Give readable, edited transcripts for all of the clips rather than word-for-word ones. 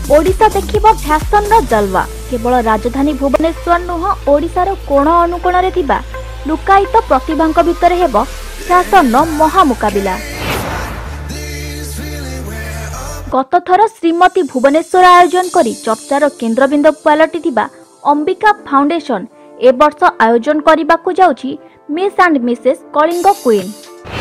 Odisha देखिबो fashion रो जलवा। केवल राजधानी भुवनेश्वर नुह ओडिशार कोण अनुकोण रे थिबा लुकायित प्रतिभांक भितर हेबो फैशन रो महा मुकाबिला। गत थर श्रीमती भुवनेश्वर आयोजन करी चर्चार केन्द्रबिंदु पलटि थिबा अंबिका फाउंडेशन ए वर्ष आयोजन करने जाउछि miss and Mrs Kalinga queen.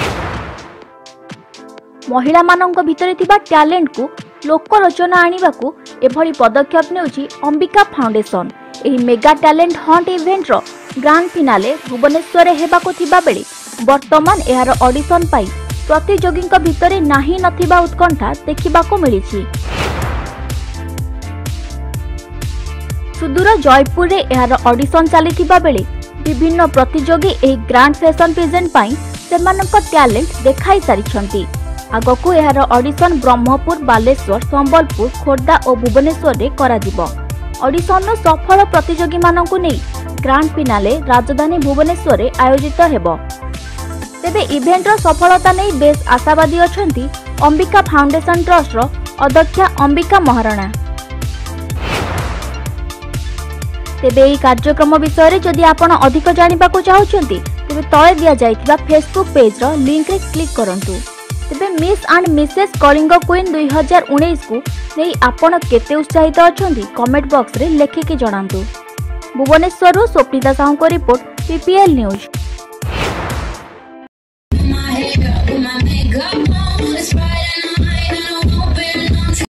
महिला मानक भितर थिबा टैलेंट को लोकलोचना आनिबाकू एभली पदक्षेप नेउछि अंबिका फाउंडेशन। एही मेगा टैलेंट हंट इवेंट रो ग्रांड फिनाले भुवनेश्वर हेबाकू थिबा बेले वर्तमान एहार ऑडिशन पाई प्रतियोगी भितर नाही नथिबा उत्कंठा देखिबाकू मिलिछि। सुदूर जयपुर रे एहार ऑडिशन चलीथिबा बेले विभिन्न प्रतियोगी एही ग्रांड फैशन प्रेजेंट पाई सेमानक टैलेंट देखाई सारिछंती। आगकू एहार ऑडिशन ब्रह्मपुर, बालेश्वर, संबलपुर, खोर्धा और भुवनेश्वर रे कराजिबो। ऑडिशन सफल प्रतियोगी मानकू नै ग्रांड फिनाले राजधानी भुवनेश्वर रे आयोजित हेबो। तेबे इवेंट रो सफलता नै बेस आशावादी अछंती अंबिका फाउंडेशन ट्रस्ट रो अध्यक्षा अंबिका महाराणा। तेबे এই कार्यक्रम विषय रे जदि आपण अधिक जानिबाकू चाहुचंती तेबे तळे दिया जाइथिबा फेसबुक पेज रो लिंक रे क्लिक करंतु। तेबे Miss and Mrs Kalinga queen 2019 को नै आपण केते उत्साहित अछंती कमेंट बॉक्स रे लेखिके जणांतु। भुवनेश्वर रो स्वप्निता साहू को रिपोर्ट PPL न्यूज।